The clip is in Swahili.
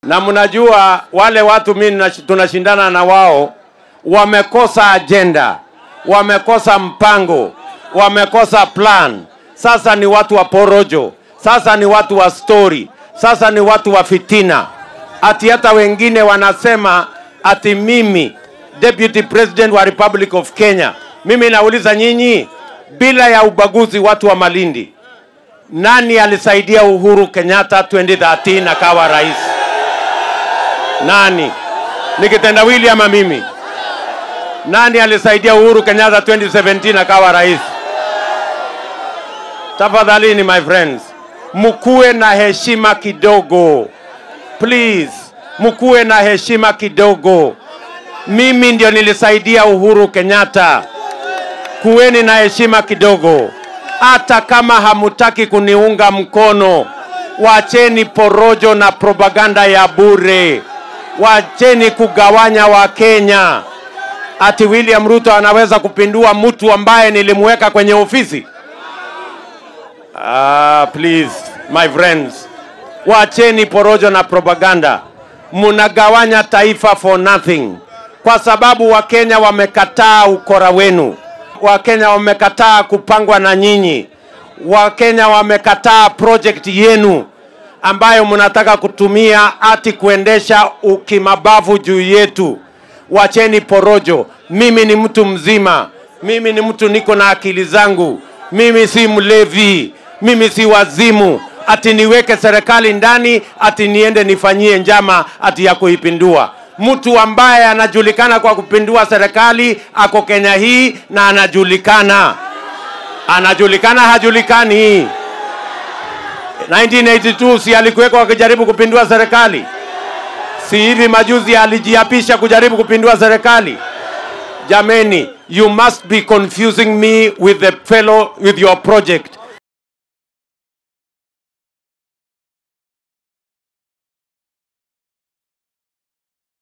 Na mnajua wale watu mimi tunashindana na wao wamekosa agenda, wamekosa mpango, wamekosa plan. Sasa ni watu wa porojo, sasa ni watu wa story, sasa ni watu wa fitina. Ati hata wengine wanasema ati mimi Deputy President wa Republic of Kenya. Mimi nauliza nyinyi, bila ya ubaguzi watu wa Malindi, nani alisaidia Uhuru Kenyatta 2013 akawa rais? Nani? Ni kitendawili ama mimi? Nani alisaidia Uhuru Kenyatta 2017 akawa rais? Tafadhalini my friends, mkuwe na heshima kidogo. Please, mkuwe na heshima kidogo. Mimi ndio nilisaidia Uhuru Kenyatta. Kuweni na heshima kidogo. Hata kama hamutaki kuniunga mkono, wacheni porojo na propaganda ya bure. Wacheni kugawanya wa Kenya. Ati William Ruto anaweza kupindua mtu ambaye nilimweka kwenye ofisi? Please, my friends. Wacheni porojo na propaganda. Munagawanya taifa for nothing. Kwa sababu Wakenya wamekataa ukora wenu. Wakenya wamekataa kupangwa na nyinyi. Wakenya wamekataa project yenu ambayo mnataka kutumia ati kuendesha ukimabavu juu yetu. Wacheni porojo. Mimi ni mtu mzima. Mimi ni mtu niko na akili zangu. Mimi si mlevi. Mimi si wazimu. Ati niweke serikali ndani, ati niende nifanyie njama ati ya kuipindua. Mtu ambaye anajulikana kwa kupindua serikali ako Kenya hii na anajulikana. Anajulikana hajulikani. 1982 si alikuweko akijaribu kupindua serikali? Si hivi majuzi alijiapisha kujaribu kupindua serikali? Jameni, you must be confusing me with your project.